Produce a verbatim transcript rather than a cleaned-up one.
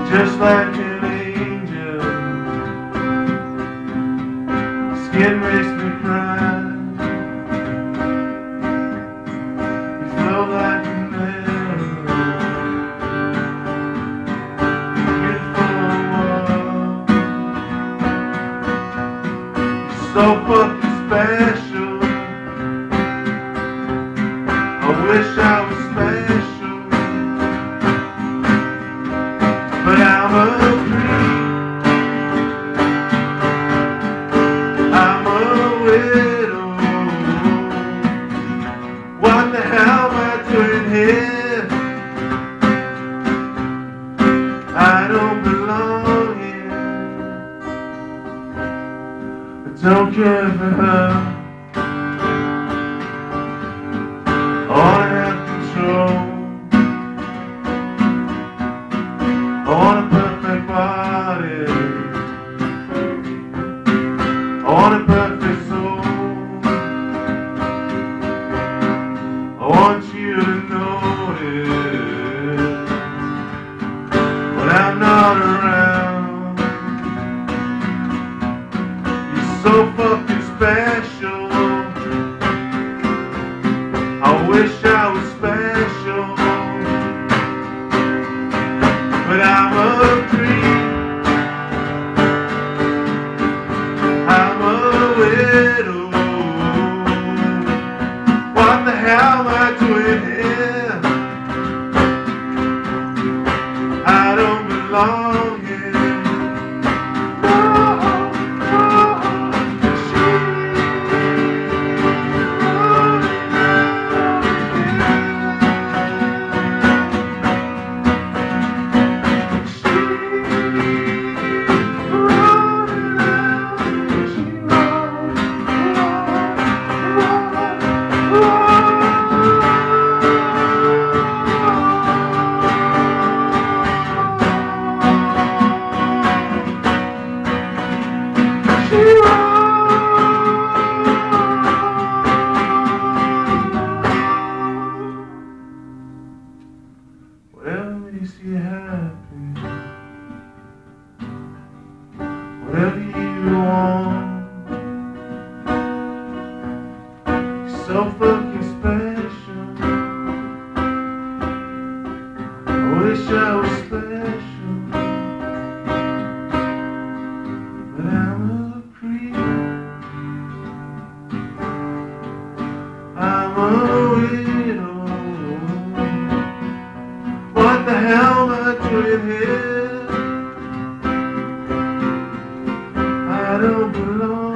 just like an angel. Skin makes me cry. You felt like a man. Beautiful world. You're so fucking special. I wish I was special, but I'm a creep. I'm a widow. What the hell am I doing here? I don't belong here. I don't care for her. I wanna have control. I want a perfect body. I want a perfect soul. I want you to notice when I'm not around. You're so fucking special. I wish I was special, but I'm a creep. I'm a widow. What the hell am I doing here? I don't belong here. Whatever makes you happy, whatever you want, you're so fucking special. I wish I was special, but I'm a creep. I'm a widow. What the hell am I doing here? I don't belong.